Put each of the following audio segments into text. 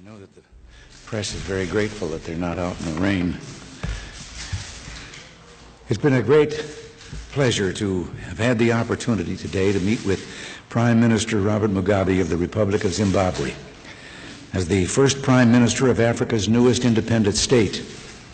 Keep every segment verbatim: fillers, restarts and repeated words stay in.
I know that the press is very grateful that they're not out in the rain. It's been a great pleasure to have had the opportunity today to meet with Prime Minister Robert Mugabe of the Republic of Zimbabwe. As the first Prime Minister of Africa's newest independent state,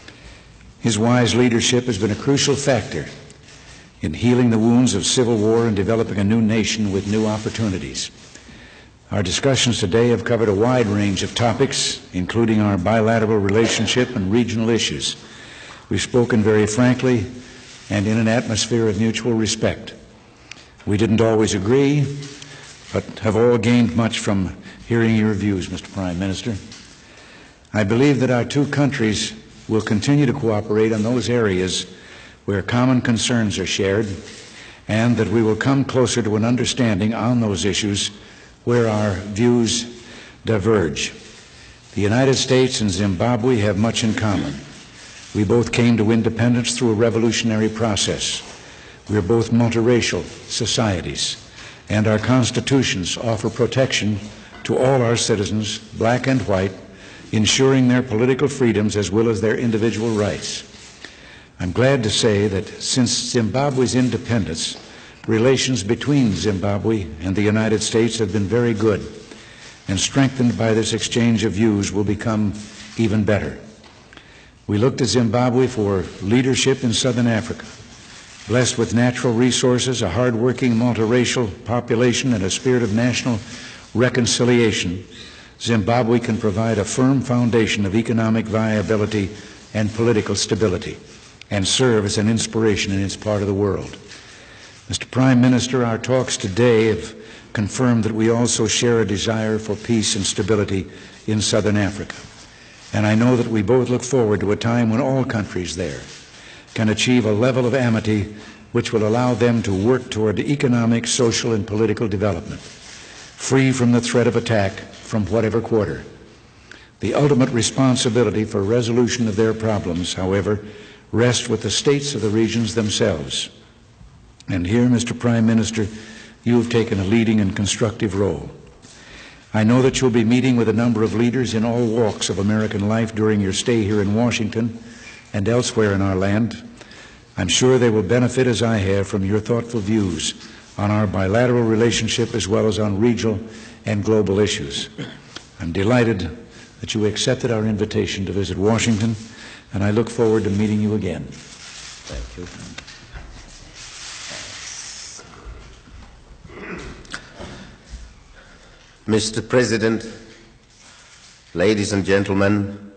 his wise leadership has been a crucial factor in healing the wounds of civil war and developing a new nation with new opportunities. Our discussions today have covered a wide range of topics, including our bilateral relationship and regional issues. We've spoken very frankly and in an atmosphere of mutual respect. We didn't always agree, but have all gained much from hearing your views, Mister Prime Minister. I believe that our two countries will continue to cooperate on those areas where common concerns are shared, and that we will come closer to an understanding on those issues where our views diverge. The United States and Zimbabwe have much in common. We both came to independence through a revolutionary process. We are both multiracial societies, and our constitutions offer protection to all our citizens, black and white, ensuring their political freedoms as well as their individual rights. I'm glad to say that since Zimbabwe's independence, relations between Zimbabwe and the United States have been very good, and strengthened by this exchange of views will become even better. We look to Zimbabwe for leadership in Southern Africa. Blessed with natural resources, a hard-working multiracial population, and a spirit of national reconciliation, Zimbabwe can provide a firm foundation of economic viability and political stability, and serve as an inspiration in its part of the world. Mister Prime Minister, our talks today have confirmed that we also share a desire for peace and stability in Southern Africa. And I know that we both look forward to a time when all countries there can achieve a level of amity which will allow them to work toward economic, social, and political development, free from the threat of attack from whatever quarter. The ultimate responsibility for resolution of their problems, however, rests with the states of the regions themselves. And here, Mister Prime Minister, you have taken a leading and constructive role. I know that you'll be meeting with a number of leaders in all walks of American life during your stay here in Washington and elsewhere in our land. I'm sure they will benefit, as I have, from your thoughtful views on our bilateral relationship as well as on regional and global issues. I'm delighted that you accepted our invitation to visit Washington, and I look forward to meeting you again. Thank you. Mister President, ladies and gentlemen,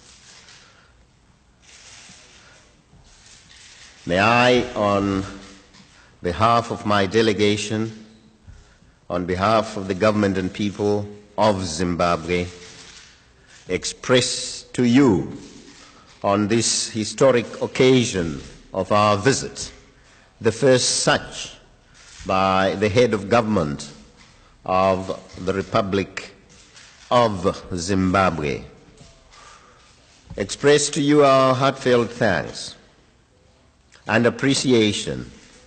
may I, on behalf of my delegation, on behalf of the government and people of Zimbabwe, express to you on this historic occasion of our visit, the first such by the head of government of the Republic of Zimbabwe, express to you our heartfelt thanks and appreciation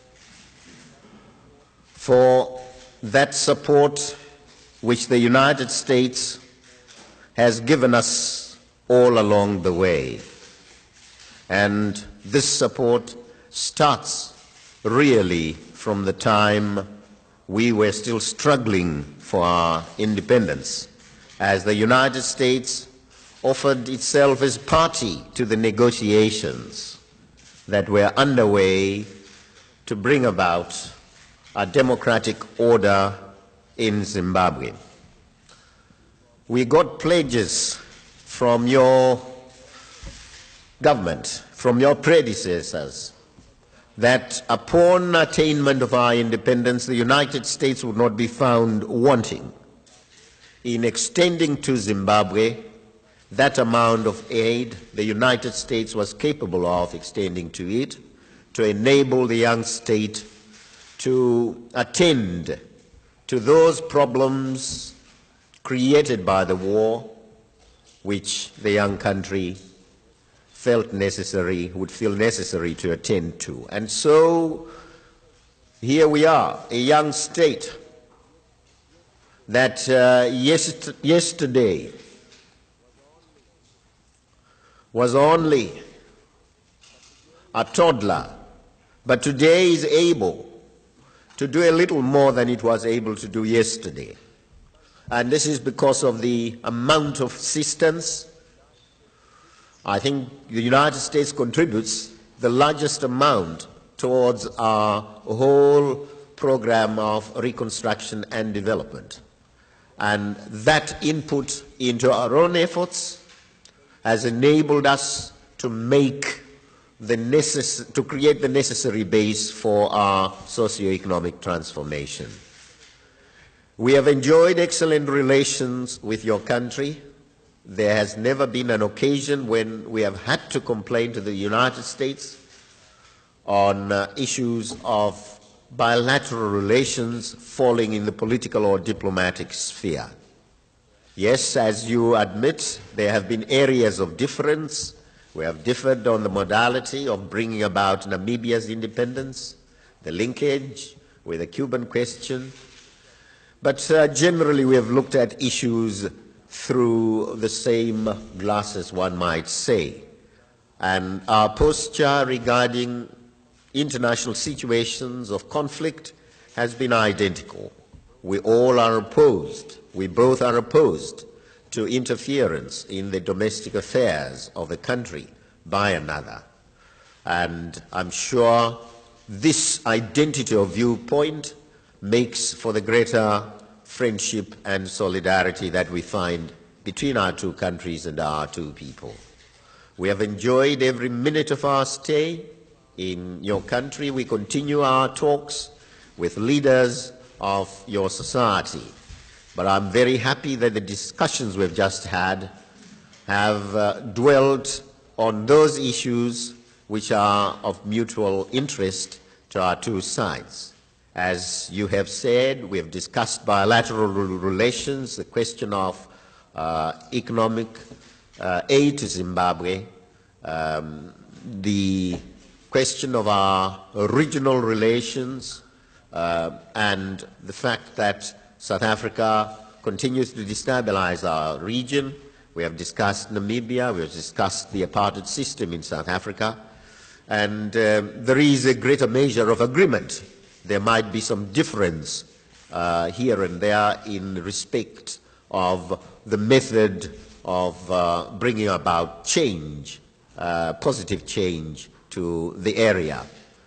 for that support which the United States has given us all along the way. And this support starts really from the time we were still struggling for our independence, as the United States offered itself as party to the negotiations that were underway to bring about a democratic order in Zimbabwe. We got pledges from your government, from your predecessors, that upon attainment of our independence, the United States would not be found wanting in extending to Zimbabwe that amount of aid the United States was capable of extending to it to enable the young state to attend to those problems created by the war, which the young country felt necessary, would feel necessary to attend to. And so here we are, a young state that uh, yes, yesterday was only a toddler, but today is able to do a little more than it was able to do yesterday. And this is because of the amount of assistance. I think the United States contributes the largest amount towards our whole program of reconstruction and development. And that input into our own efforts has enabled us to make the necess- to create the necessary base for our socio-economic transformation. We have enjoyed excellent relations with your country. There has never been an occasion when we have had to complain to the United States on uh, issues of bilateral relations falling in the political or diplomatic sphere. Yes, as you admit, there have been areas of difference. We have differed on the modality of bringing about Namibia's independence, the linkage with the Cuban question. But uh, generally we have looked at issues through the same glasses, one might say. And our posture regarding international situations of conflict has been identical. We all are opposed, we both are opposed to interference in the domestic affairs of a country by another. And I'm sure this identity of viewpoint makes for the greater friendship and solidarity that we find between our two countries and our two people. We have enjoyed every minute of our stay in your country. We continue our talks with leaders of your society. But I'm very happy that the discussions we've just had have uh, dwelt on those issues which are of mutual interest to our two sides. As you have said, we have discussed bilateral relations, the question of uh, economic uh, aid to Zimbabwe, um, the question of our regional relations, uh, and the fact that South Africa continues to destabilize our region. We have discussed Namibia, we have discussed the apartheid system in South Africa, and uh, there is a greater measure of agreement. There might be some difference uh, here and there in respect of the method of uh, bringing about change, uh, positive change to the area.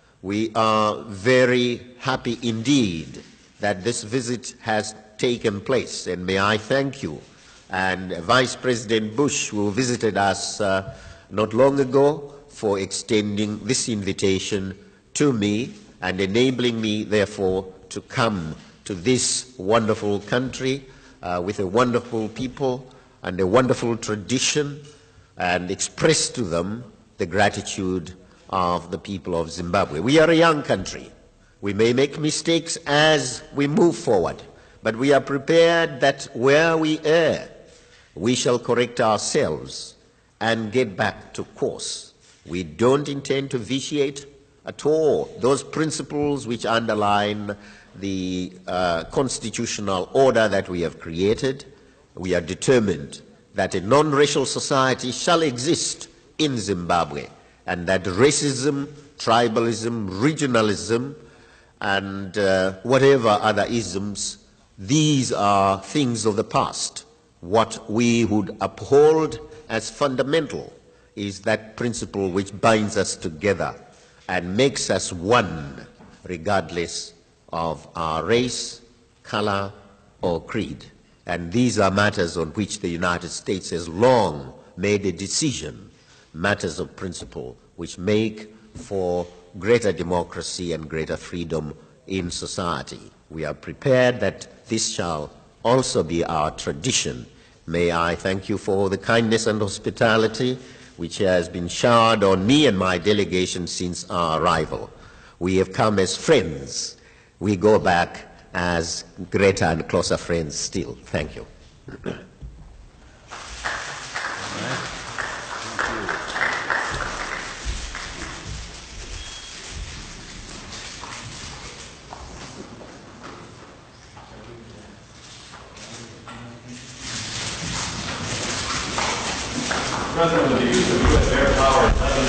We are very happy indeed that this visit has taken place, and may I thank you and Vice President Bush, who visited us uh, not long ago, for extending this invitation to me and enabling me, therefore, to come to this wonderful country uh, with a wonderful people and a wonderful tradition, and express to them the gratitude of the people of Zimbabwe. We are a young country. We may make mistakes as we move forward, but we are prepared that where we err, we shall correct ourselves and get back to course. We don't intend to vitiate at all those principles which underline the uh, constitutional order that we have created. We are determined that a non-racial society shall exist in Zimbabwe, and that racism, tribalism, regionalism, and uh, whatever other isms, these are things of the past. What we would uphold as fundamental is that principle which binds us together and makes us one, regardless of our race, color, or creed. And these are matters on which the United States has long made a decision, matters of principle, which make for greater democracy and greater freedom in society. We are prepared that this shall also be our tradition. May I thank you for the kindness and hospitality which has been showered on me and my delegation since our arrival. We have come as friends. We go back as greater and closer friends still. Thank you. President, with the use of U S air power,